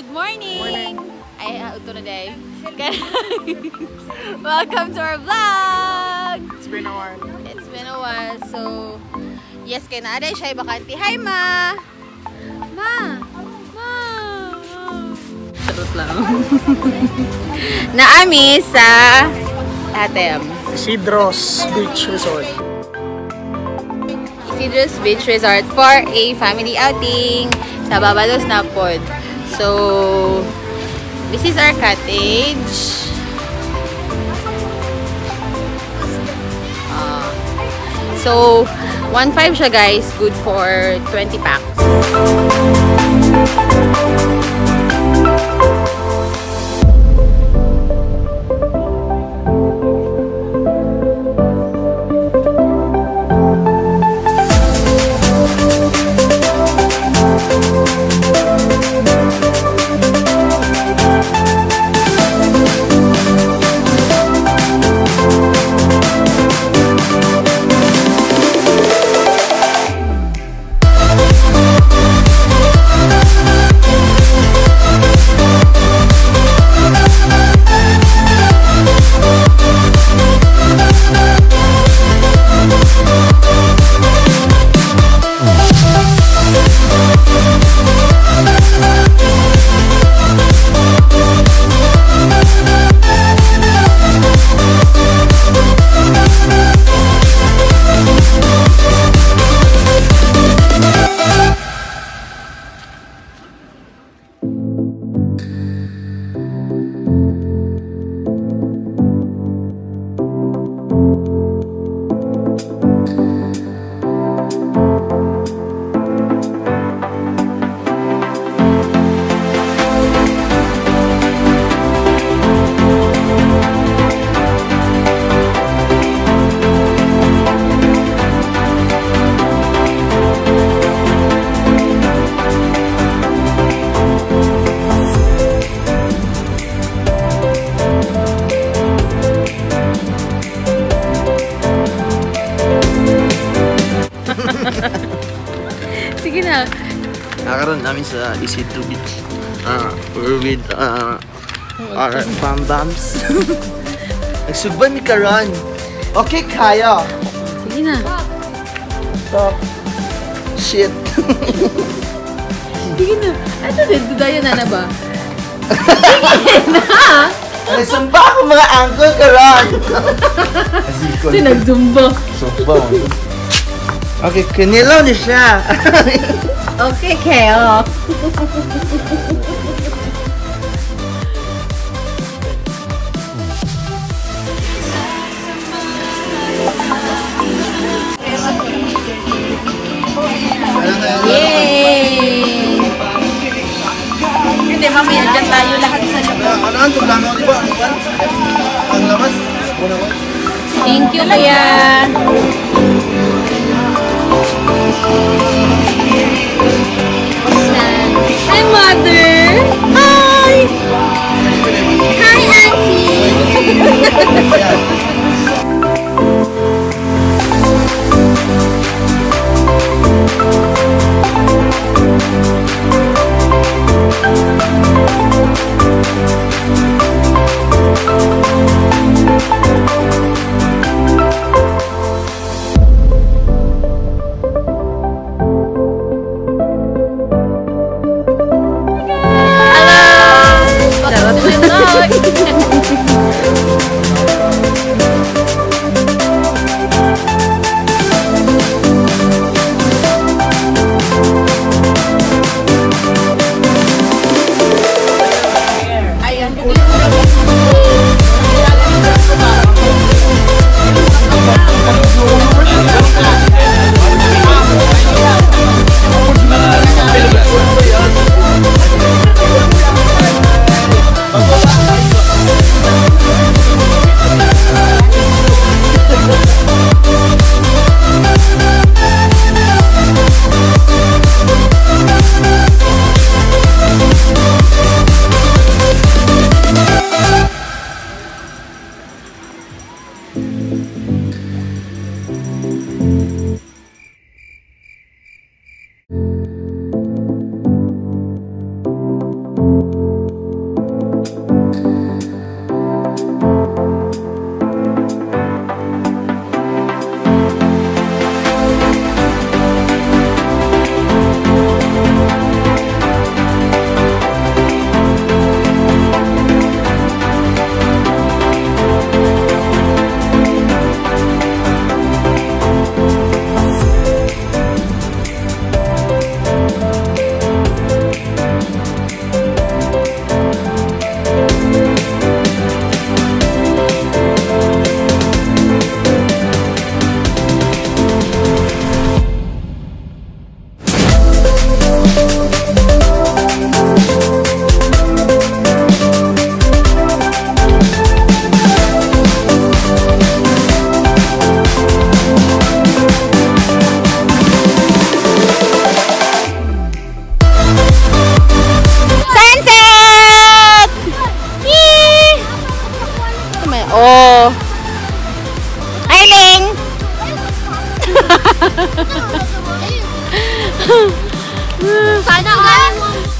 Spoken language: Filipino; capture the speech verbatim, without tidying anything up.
morning! Ay, uh, ito na day. Welcome to our vlog! It's been a while. It's been a while. So, yes, kay naaday siya bakante. Hi, Ma! Ma! Ma! Charot lang. Naami sa Atem. Isidro's Beach Resort. Isidro's Beach Resort for a family outing sa Babalos na pod. So, this is our cottage. Uh, so, one point five siya guys, good for twenty packs. Sige na. Nakaroon namin sa Isidro Beach. Uh, we're with uh, our bam-bams. Nagsugban mi karon. Okay, kaya. Sige na. Stop. Shit. Sige na. Ano din? Dudayo na na ba? Sige na! Nagsumba ako mga angkol karon. Kasi nagsumba. Sumba. Okay, kanilaw na siya. Okay, Keo. Yay! Hindi, mamaya dyan tayo lahat sa labas. Ano ang tulangaw, di ba? Ang lamas? Thank you, Kuya. Hi, Mother! Hi! Hi, Auntie! Sana all.